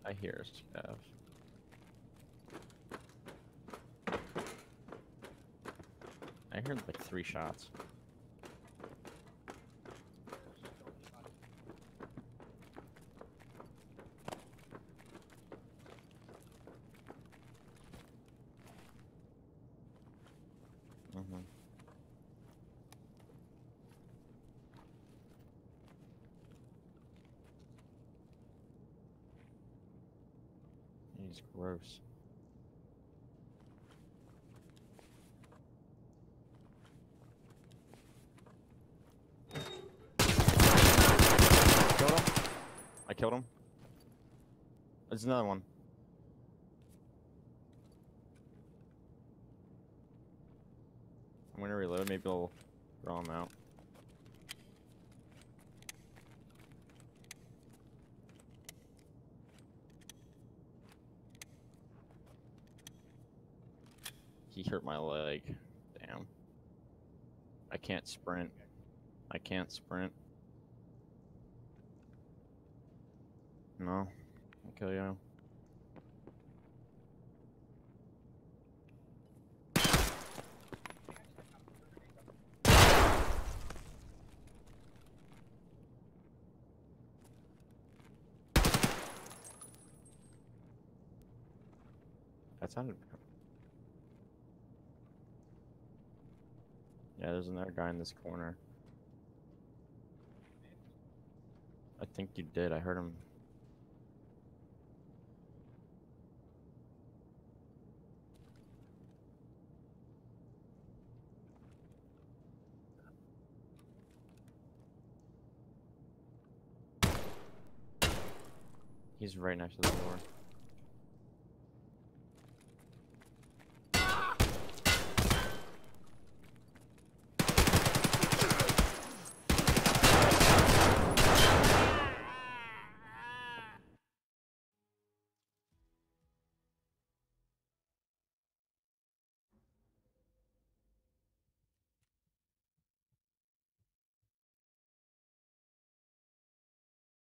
I hear stuff. I heard like 3 shots. He's gross. Killed him. I killed him. There's another one. I'm gonna reload. Maybe I'll throw him out. He hurt my leg. Damn. I can't sprint. I can't sprint. No. I'll kill you. That sounded... Yeah, there's another guy in this corner. I think you did. I heard him. He's right next to the door.